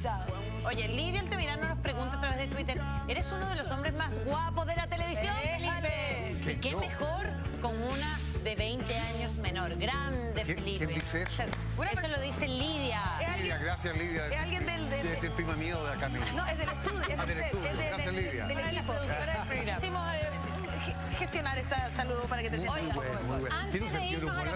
pisado. Oye, Lidia Altamirano nos pregunta a través de Twitter, ¿eres uno de los hombres más guapos de la televisión, Felipe? ¿Qué mejor con una de 20 años menor? Grande, Felipe. ¿Quién dice eso? Eso lo dice Lidia. Lidia, gracias, Lidia. Es alguien del... Es el primo mío de la Camila. No, es del estudio, es del estudio. Gracias, Lidia. del equipo. Hicimos gestionar este saludo para que te sientas. Muy bueno. Antes de irnos a la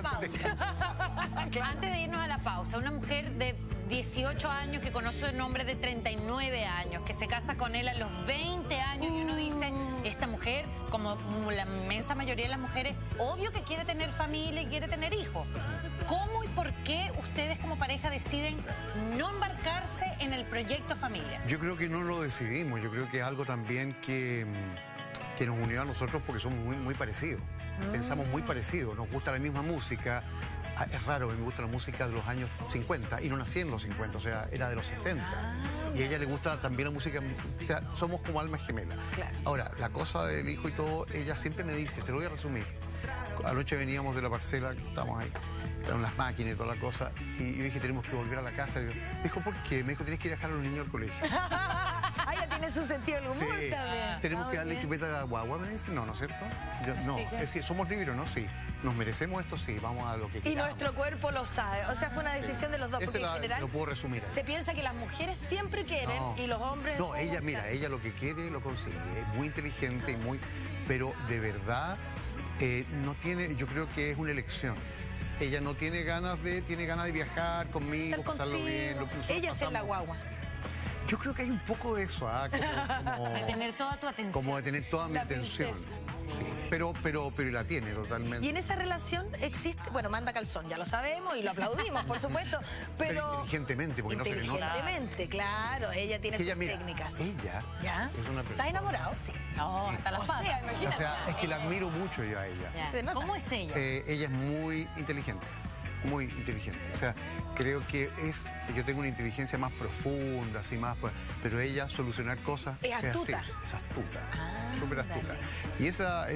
pausa, antes de irnos a la pausa, una mujer de 18 años que conoce un hombre de 39 años, que se casa con él a los 20 años y uno dice, esta mujer, como la inmensa mayoría de las mujeres, obvio que quiere tener familia y quiere tener hijos. ¿Cómo y por qué ustedes como pareja deciden no embarcarse en el proyecto familia? Yo creo que no lo decidimos, yo creo que es algo también que nos unió a nosotros porque somos muy parecidos. Pensamos muy parecidos, nos gusta la misma música. Es raro, me gusta la música de los años 50 y no nací en los 50, o sea, era de los 60. Y a ella le gusta también la música, o sea, somos como almas gemelas. Claro. Ahora, la cosa del hijo y todo, ella siempre me dice, te lo voy a resumir. Anoche veníamos de la parcela, estábamos ahí, estaban las máquinas y toda la cosa, y yo dije, tenemos que volver a la casa. Y dijo, ¿por qué? Me dijo, tienes que ir a dejar a los niños al colegio. Ah, ya tiene su sentido del humor Sí. también. Tenemos que darle chupeta a la guagua, me dice. No, ¿no es cierto? No, es decir, somos libres, ¿no? Sí. ¿Nos merecemos esto? Sí, vamos a lo que Y queramos. nuestro cuerpo lo sabe. O sea, fue una decisión de los dos. Eso Porque en general lo puedo resumir ahí. se piensa que las mujeres siempre quieren y los hombres... No, ella, mira, ella lo que quiere lo consigue. Es muy inteligente y muy... Pero de verdad, no tiene... Yo creo que es una elección. Ella no tiene ganas de viajar conmigo, pasarlo bien. Ella es la guagua. Yo creo que hay un poco de eso, como De tener toda tu atención. como de tener toda mi atención. Sí, pero la tiene totalmente. Y en esa relación existe, bueno, manda calzón, ya lo sabemos y lo aplaudimos, por supuesto, pero inteligentemente, porque no se le nota. Inteligentemente, claro, ella tiene sus Mira, técnicas. Ella ¿Ya? es una persona... ¿Estás enamorado? Sí. No, hasta las patas. O sea, es que la admiro mucho yo a ella. Ya. Se nota. ¿Cómo es ella? Ella es muy inteligente, muy inteligente. O sea, creo que yo tengo una inteligencia más profunda, así más, pero ella solucionar cosas Es astuta. así, es astuta, súper astuta. Y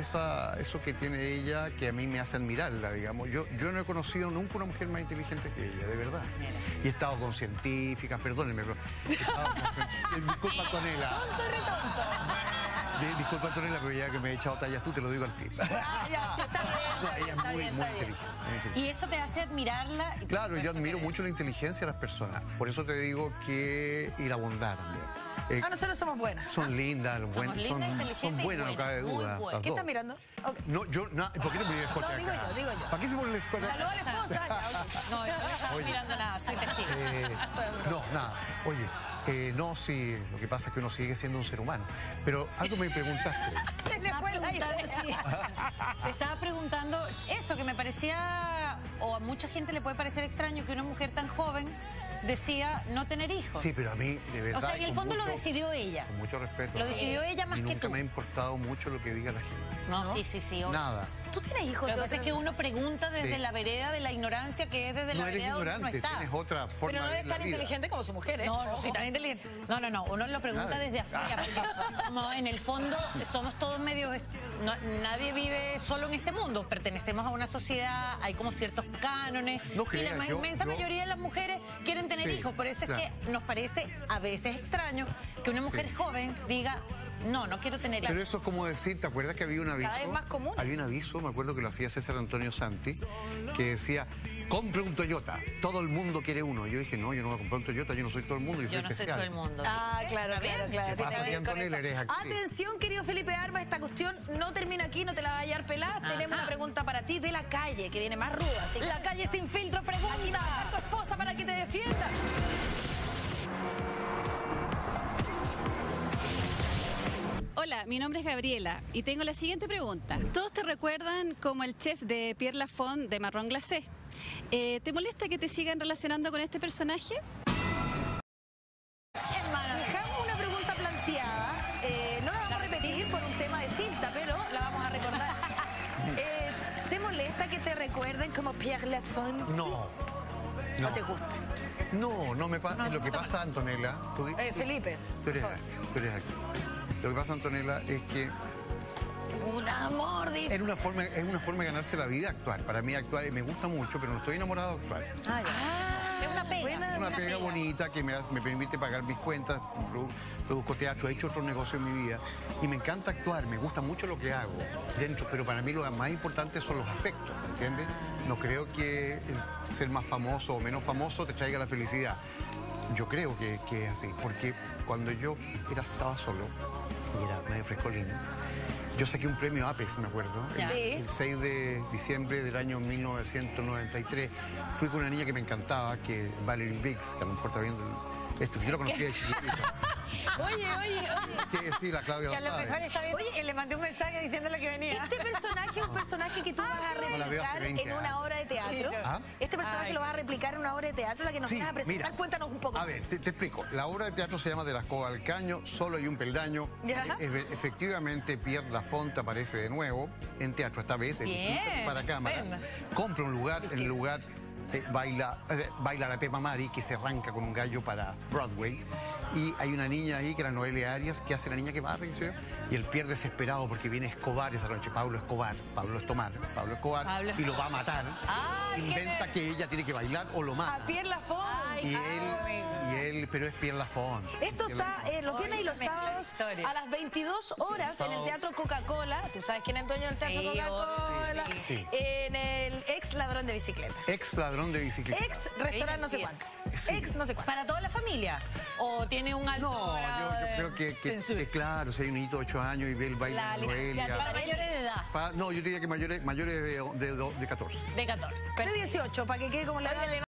eso que tiene ella, que a mí me hace admirarla, digamos. Yo no he conocido nunca una mujer más inteligente que ella, de verdad. Mira. Y he estado con científicas, perdónenme, pero disculpa, Antonella. Tonto, retonto. Disculpa, Antonella, pero ya que me he echado tallas tú, te lo digo al tiro. Ah, ya, sí, está bien, No, está ella bien, es está muy bien, está bien. inteligente. Y eso te hace admirarla. Y Claro, yo por supuesto admiro que- mucho la inteligencia de las personas. Por eso te digo que... Y la bondad también. Nosotros somos buenas. Son lindas, lindas, son inteligentes y buenas, no cabe buenas, muy duda. buenas. las ¿Qué dos. estás mirando? Ok. No, ¿por qué te pones el escote No, digo acá? yo, digo yo. ¿Para qué se pone el escote acá? Saludos a la esposa. Ya, ok. No, yo no estaba mirando nada, soy testigo. No, nada. Oye, no, sí, lo que pasa es que uno sigue siendo un ser humano. Pero algo me preguntaste. Se le Estaba fue la preguntando, idea. sí. Te estaba preguntando eso, que me parecía, o a mucha gente le puede parecer extraño que una mujer tan joven decía no tener hijos. Sí, pero a mí, de verdad... O sea, en el con fondo lo mucho- decidió ella. Con mucho respeto. Lo decidió ella más y que nunca tú. me ha importado mucho lo que diga la gente. No, sí, obvio. Nada. ¿Tú tienes hijos? Lo que pasa es que uno pregunta desde Sí. la vereda de la ignorancia, que es desde la No eres vereda donde uno ignorante, está. tienes otra forma Pero no de ver eres la tan vida. inteligente como su mujer, ¿eh? No, sí, tan inteligente. No, uno lo pregunta Nada. desde afuera, porque no, en el fondo somos todos medios, nadie vive solo en este mundo, pertenecemos a una sociedad, hay como ciertos cánones, No y creas, la inmensa mayoría de las mujeres quieren tener Sí, hijos, por eso claro. es que nos parece a veces extraño que una mujer Sí. joven diga, no quiero tener hijos. Pero eso es como decir, ¿te acuerdas que había un aviso? Cada vez más común. Había un aviso, me acuerdo que lo hacía César Antonio Santi, que decía, compre un Toyota, todo el mundo quiere uno. Yo dije, no, yo no voy a comprar un Toyota, yo no soy todo el mundo, yo soy Yo no soy especial. todo el mundo. Ah, claro, ¿Está bien? claro, claro. ¿Qué Tiene pasa, que ver tía con Antonella? eso. Eres actriz. Atención, querido Felipe Armas, esta cuestión no termina aquí, no te la va a hallar pelada. Tenemos una pregunta para ti de la calle, que viene más ruda. Así que La calle sin filtro pregunta. aquí va a estar tu esposa para que te defienda. Hola, mi nombre es Gabriela y tengo la siguiente pregunta. Todos te recuerdan como el chef de Pierre Lafont de Marrón Glacé. ¿Te molesta que te sigan relacionando con este personaje? Hermano, dejamos una pregunta planteada. No la vamos a repetir por un tema de cinta, pero la vamos a recordar. ¿Te molesta que te recuerden como Pierre Lafont? No. ¿No te gusta? No me pasa. Lo que pasa, Antonella... Felipe. Tú eres aquí. Lo que pasa, Antonella, es que Un amor de... es una forma de ganarse la vida actuar. Para mí actuar me gusta mucho, pero no estoy enamorado de actuar. Ah, ya. Es una pega. Es una pega bonita que me permite pagar mis cuentas, produzco teatro, he hecho otros negocios en mi vida y me encanta actuar, me gusta mucho lo que hago dentro, pero para mí lo más importante son los afectos, ¿me entiendes? No creo que el ser más famoso o menos famoso te traiga la felicidad. Yo creo que es así, porque cuando yo estaba solo y era medio frescolín, yo saqué un premio Apex, me acuerdo, el 6 de diciembre del año 1993. Fui con una niña que me encantaba, que Valerie Biggs, que a lo mejor está viendo esto, que yo la conocía de chiquitito. Oye. Que sí, la Claudia Que a lo lo sabe. mejor está viendo que le mandé un mensaje diciéndole que venía. Este personaje es un personaje que tú vas a la veo hace replicar 20 en una años. obra de teatro. ¿Ah? Este personaje lo vas a replicar en una obra de teatro, la que nos Sí, vas a presentar. mira. Cuéntanos un poco. A ver, te explico. La obra de teatro se llama De la escoba al caño, Solo hay un peldaño. Ya. Efectivamente, Pierre Lafont aparece de nuevo en teatro, esta vez, para cámara. Ven. Compra un lugar, en el lugar baila la Pepa Mari, que se arranca con un gallo para Broadway. Y hay una niña ahí, que es la Noelia Arias, que hace la niña que barre, ¿sí? Y el Pierre desesperado porque viene Escobar esa noche, Pablo Escobar, y lo va a matar. Ay, Inventa que ella tiene que bailar o lo mata. A Pierre Lafont. Y él, pero es Pierre Lafont. Esto está, lo tiene ahí los sábados a las 22 horas en el Teatro Coca-Cola. Tú sabes quién es el dueño del Teatro Sí, Coca-Cola. sí. En el ex ladrón de bicicleta. Ex ladrón de bicicleta. Ex restaurante no sé cuánto. Sí. Ex no sé cuánto. ¿Para toda la familia? ¿O tiene un alto No, grado yo de creo que censura? claro, si hay un niñito de 8 años y ve el baile La de Noelia. licenciatura para mayores de edad. No, yo diría que mayores de 14. De 14. De 18, para que quede como la edad de